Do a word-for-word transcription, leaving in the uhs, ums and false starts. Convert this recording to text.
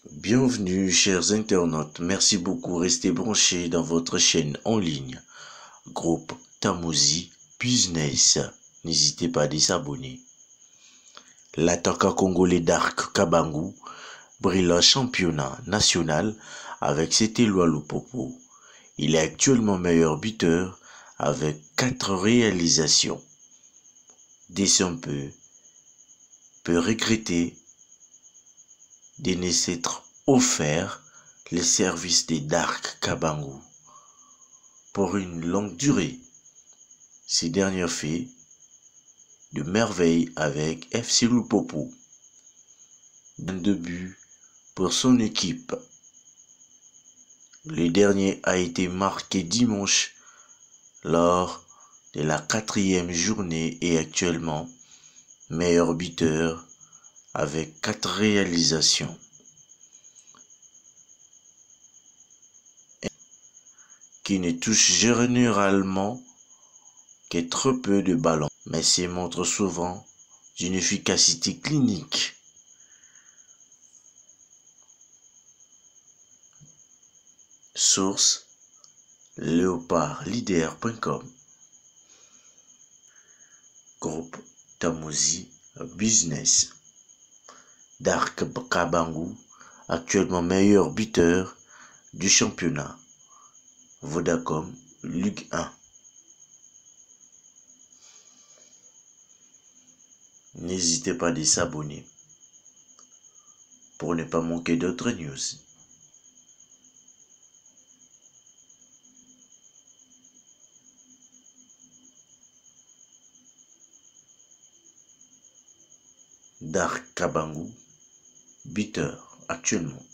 Bienvenue chers internautes, merci beaucoup, restez branchés dans votre chaîne en ligne, groupe Tamouzi Business, n'hésitez pas à désabonner. L'attaquant congolais Dark Kabangou brille au championnat national avec Setelo Lupopo. Il est actuellement meilleur buteur avec quatre réalisations. Deschamps peut regretter de ne s'être offert les services de Dark Kabangou pour une longue durée. Ces derniers fait de merveilles avec F C Lupopo. vingt-deux buts pour son équipe. Le dernier a été marqué dimanche lors de la quatrième journée et actuellement meilleur buteur avec quatre réalisations. Qui ne touche généralement que très peu de ballons, mais se montre souvent d'une efficacité clinique. Source léopard leader point com. Groupe Tamouzi Business. Dark Kabangou, actuellement meilleur buteur du championnat. Vodacom Ligue un. N'hésitez pas à s'abonner pour ne pas manquer d'autres news. Dark Kabangou, buteur actuellement.